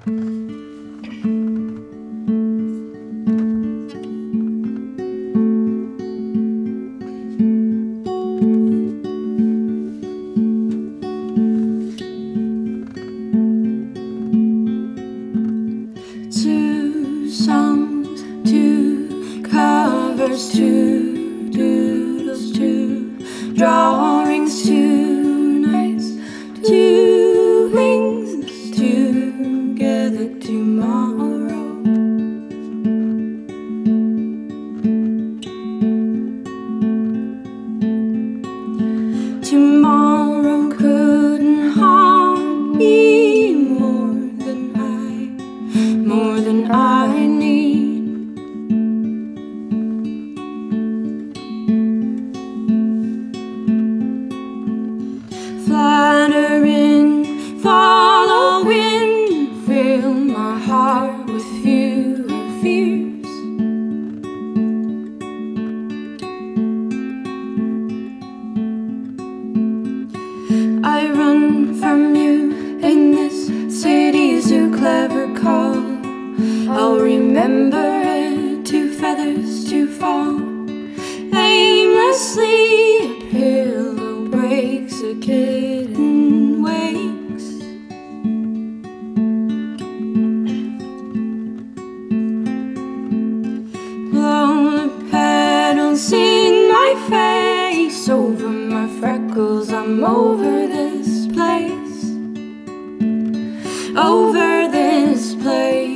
Two songs, two covers, two doodles, two drawings, two nights, two wings, together tomorrow. Tomorrow couldn't harm me more than I need. Flattering, following, fill my heart with fewer fears. I run from you in this city zoo clever call. I'll remember it, two feathers to fall. Aimlessly a pillow breaks, a kitten wakes. Blow the petals in my face, over my freckles, I'm over this place, over this place.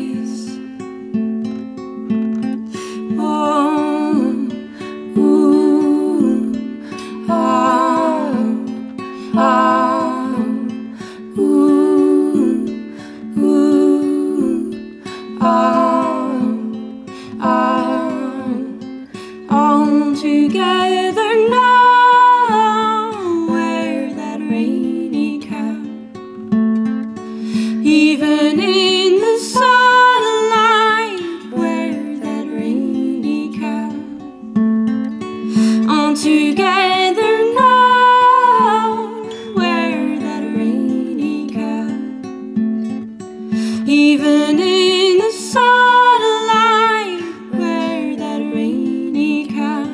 Together now, wear that rainy cap. Even in the sunlight, wear that rainy cap. All together now, wear that rainy cap. Even in the sunlight, wear that rainy cap.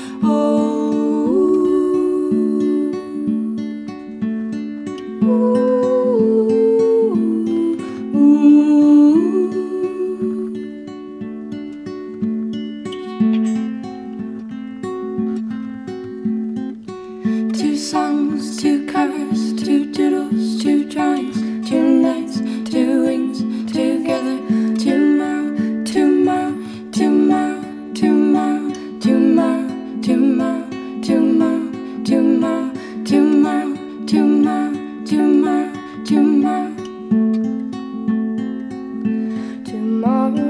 Two songs, two covers, two doodles, two drawings, two nights, two wings, together tomorrow, tomorrow, tomorrow, tomorrow, tomorrow, tomorrow, tomorrow, tomorrow, tomorrow, tomorrow, tomorrow, tomorrow, tomorrow.